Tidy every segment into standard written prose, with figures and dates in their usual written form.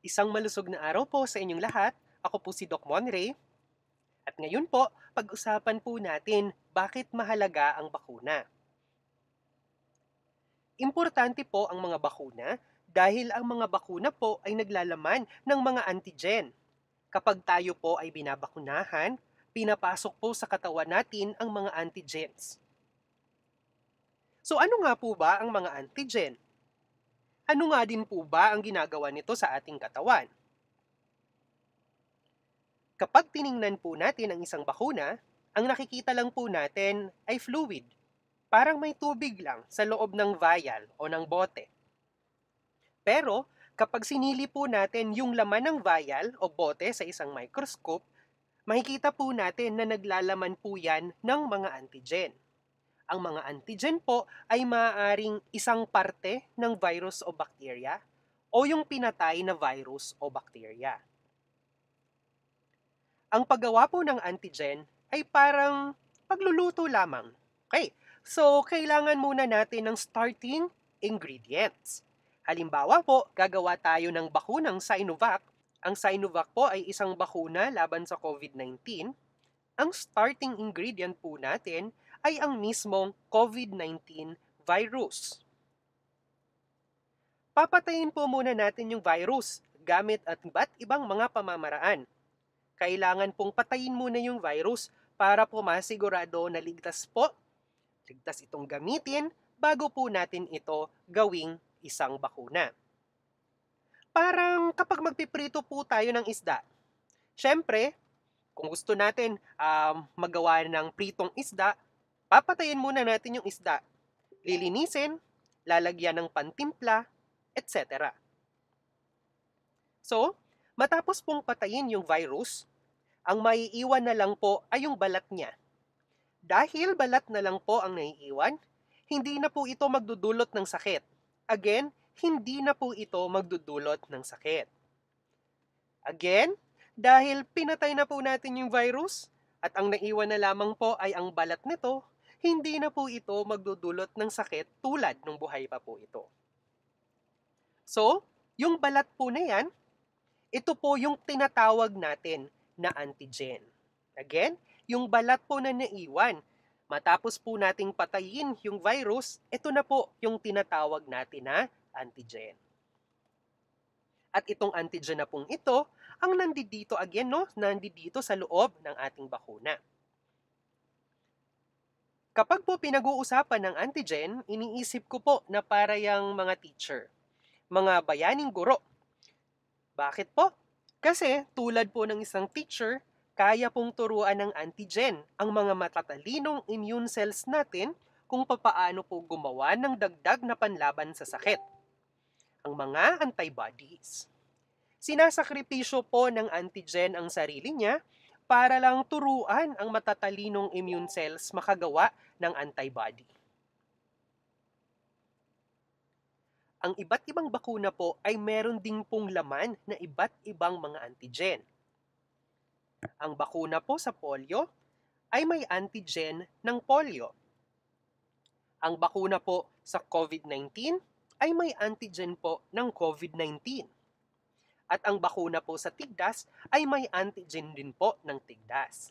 Isang malusog na araw po sa inyong lahat. Ako po si Doc Monray. At ngayon po, pag-usapan po natin bakit mahalaga ang bakuna. Importante po ang mga bakuna dahil ang mga bakuna po ay naglalaman ng mga antigen. Kapag tayo po ay binabakunahan, pinapasok po sa katawan natin ang mga antigens. So ano nga po ba ang mga antigen? Ano nga din po ba ang ginagawa nito sa ating katawan? Kapag tiningnan po natin ang isang bakuna, ang nakikita lang po natin ay fluid. Parang may tubig lang sa loob ng vial o ng bote. Pero kapag sinili po natin yung laman ng vial o bote sa isang microscope, makikita po natin na naglalaman po yan ng mga antigen. Ang mga antigen po ay maaaring isang parte ng virus o bacteria o yung pinatay na virus o bacteria. Ang paggawa po ng antigen ay parang pagluluto lamang. Okay, so kailangan muna natin ng starting ingredients. Halimbawa po, gagawa tayo ng bakunang Sinovac. Ang Sinovac po ay isang bakuna laban sa COVID-19. Ang starting ingredient po natin ay ang mismong COVID-19 virus. Papatayin po muna natin yung virus gamit at iba't ibang mga pamamaraan. Kailangan pong patayin muna yung virus para po masigurado na ligtas itong gamitin bago po natin ito gawing isang bakuna. Parang kapag magpiprito po tayo ng isda, syempre, kung gusto natin magawa ng pritong isda, papatayin muna natin yung isda. Lilinisin, lalagyan ng pantimpla, etc. So, matapos pong patayin yung virus, ang maiiwan na lang po ay yung balat niya. Dahil balat na lang po ang naiiwan, hindi na po ito magdudulot ng sakit. Again, hindi na po ito magdudulot ng sakit. Again, dahil pinatay na po natin yung virus at ang naiwan na lamang po ay ang balat nito, hindi na po ito magdudulot ng sakit tulad nung buhay pa po ito. So, yung balat po na yan, ito po yung tinatawag natin na antigen. Again, yung balat po na naiwan, matapos po nating patayin yung virus, ito na po yung tinatawag natin na antigen. At itong antigen na pong ito, ang nandito again, nandito sa loob ng ating bakuna. Kapag po pinag-uusapan ng antigen, iniisip ko po na para yung mga teacher, mga bayaning guro. Bakit po? Kasi tulad po ng isang teacher, kaya pong turuan ng antigen ang mga matatalinong immune cells natin kung papaano po gumawa ng dagdag na panlaban sa sakit. Ang mga antibodies. Sinasakripisyo po ng antigen ang sarili niya para lang turuan ang matatalinong immune cells makagawa ng antibody. Ang iba't ibang bakuna po ay meron ding pong laman na iba't ibang mga antigen. Ang bakuna po sa polio ay may antigen ng polio. Ang bakuna po sa COVID-19 ay may antigen po ng COVID-19. At ang bakuna po sa tigdas ay may antigen din po ng tigdas.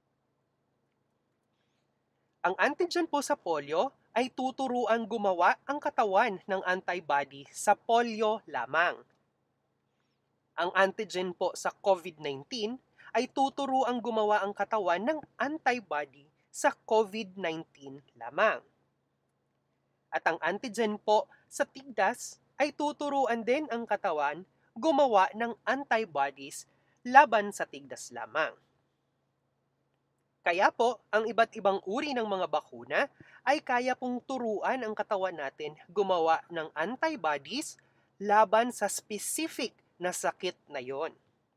Ang antigen po sa polio ay tuturuan gumawa ang katawan ng antibody sa polio lamang. Ang antigen po sa COVID-19 ay tuturuan gumawa ang katawan ng antibody sa COVID-19 lamang. At ang antigen po sa tigdas ay tuturuan din ang katawan gumawa ng antibodies laban sa tigdas lamang. Kaya po, ang iba't ibang uri ng mga bakuna ay kaya pong turuan ang katawan natin gumawa ng antibodies laban sa specific na sakit na yon.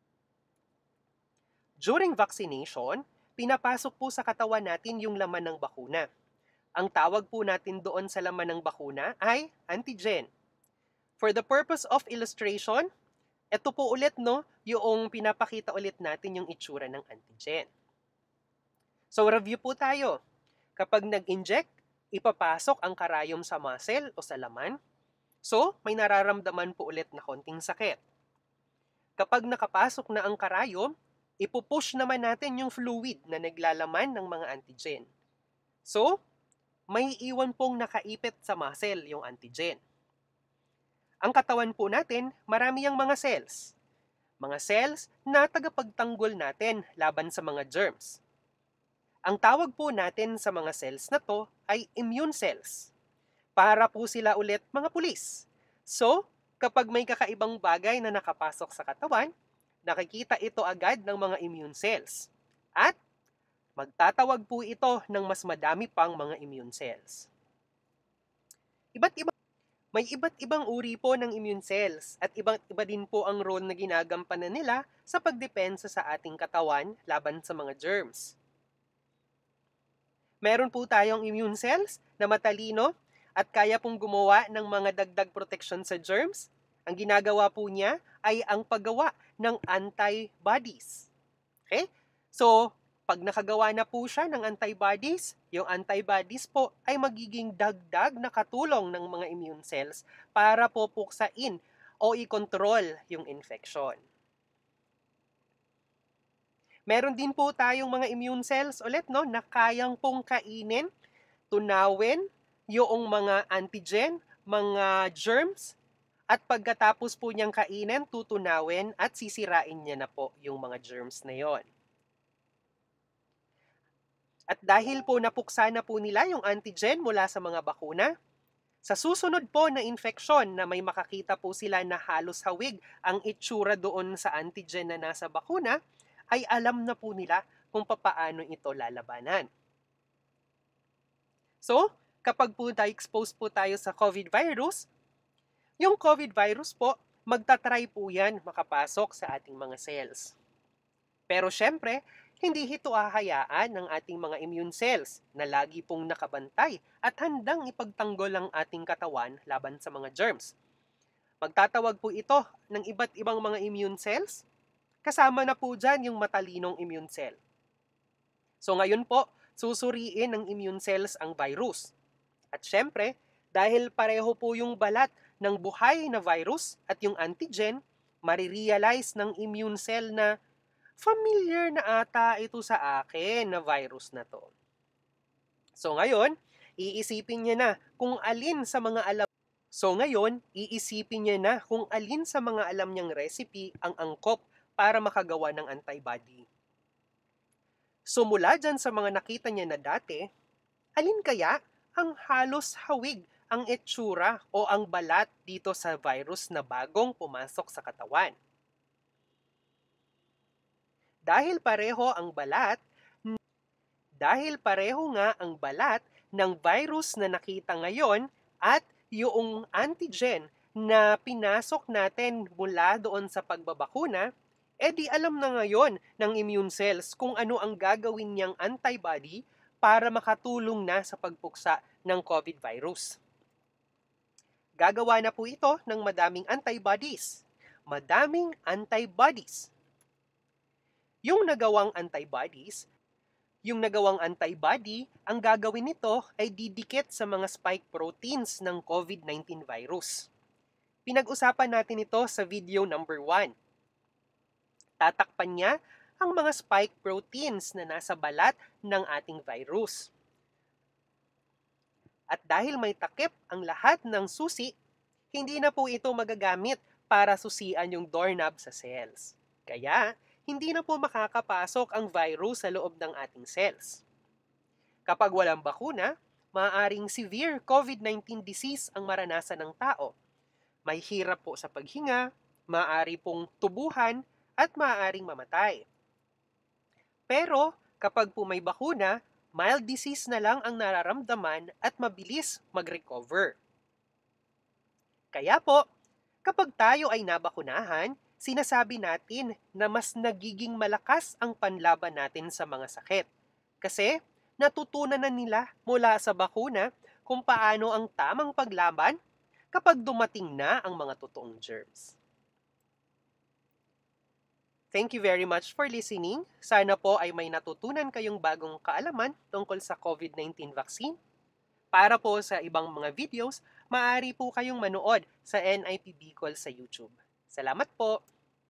During vaccination, pinapasok po sa katawan natin yung laman ng bakuna. Ang tawag po natin doon sa laman ng bakuna ay antigen. For the purpose of illustration, ito po ulit yung pinapakita ulit natin yung itsura ng antigen. So review po tayo. Kapag nag-inject, ipapasok ang karayom sa muscle o sa laman. So, may nararamdaman po ulit na konting sakit. Kapag nakapasok na ang karayom, ipupush naman natin yung fluid na naglalaman ng mga antigen. So, may iwan pong nakaipit sa muscle yung antigen. Ang katawan po natin, marami ang mga cells. Mga cells na tagapagtanggol natin laban sa mga germs. Ang tawag po natin sa mga cells na to ay immune cells. Para po sila ulit mga pulis. So, kapag may kakaibang bagay na nakapasok sa katawan, nakikita ito agad ng mga immune cells. At magtatawag po ito ng mas madami pang mga immune cells. May iba't ibang uri po ng immune cells at iba din po ang role na ginagampanan nila sa pagdepensa sa ating katawan laban sa mga germs. Meron po tayong immune cells na matalino at kaya pong gumawa ng mga dagdag protection sa germs. Ang ginagawa po niya ay ang paggawa ng antibodies. Okay? So, pag nakagawa na po siya ng antibodies, yung antibodies po ay magiging dagdag na katulong ng mga immune cells para po puksain o i-control yung infection. Meron din po tayong mga immune cells ulit na kayang pong kainin, tunawin yung mga antigen, mga germs, at pagkatapos po niyang kainin, tutunawin at sisirain niya na po yung mga germs na yon. At dahil po napuksa na po nila yung antigen mula sa mga bakuna, sa susunod po na infeksyon na may makakita po sila na halos hawig ang itsura doon sa antigen na nasa bakuna, ay alam na po nila kung papaano ito lalabanan. So, kapag po exposed po tayo sa COVID virus, yung COVID virus po, magtatry po yan makapasok sa ating mga cells. Pero syempre, hindi ito hahayaan ng ating mga immune cells na lagi pong nakabantay at handang ipagtanggol ang ating katawan laban sa mga germs. Magtatawag po ito ng iba't ibang mga immune cells, kasama na po dyan yung matalinong immune cell. So ngayon po, susuriin ng immune cells ang virus. At syempre, dahil pareho po yung balat ng buhay na virus at yung antigen, marirealize ng immune cell na familiar na ata ito sa akin na virus na to. So ngayon, iisipin niya na kung alin sa mga alam niyang recipe ang angkop para makagawa ng antibody. So mula dyan sa mga nakita niya na dati, alin kaya ang halos hawig ang itsura o ang balat dito sa virus na bagong pumasok sa katawan? Dahil pareho nga ang balat ng virus na nakita ngayon at yung antigen na pinasok natin mula doon sa pagbabakuna, di alam na ngayon ng immune cells kung ano ang gagawin niyang antibody para makatulong na sa pagpuksa ng COVID virus. Gagawa na po ito ng madaming antibodies. Yung nagawang antibody, ang gagawin nito ay didikit sa mga spike proteins ng COVID-19 virus. Pinag-usapan natin ito sa video number 1. Tatakpan niya ang mga spike proteins na nasa balat ng ating virus. At dahil may takip ang lahat ng susi, hindi na po ito magagamit para susian yung doorknob sa cells. Kaya, hindi na po makakapasok ang virus sa loob ng ating cells. Kapag walang bakuna, maaaring severe COVID-19 disease ang maranasan ng tao. May hirap po sa paghinga, maaari pong tubuhan, at maaaring mamatay. Pero kapag po may bakuna, mild disease na lang ang nararamdaman at mabilis mag-recover. Kaya po, kapag tayo ay nabakunahan, sinasabi natin na mas nagiging malakas ang panlaban natin sa mga sakit. Kasi natutunan na nila mula sa bakuna kung paano ang tamang paglaban kapag dumating na ang mga totoong germs. Thank you very much for listening. Sana po ay may natutunan kayong bagong kaalaman tungkol sa COVID-19 vaccine. Para po sa ibang mga videos, maaari po kayong manood sa NIP Bicol sa YouTube. Salamat po!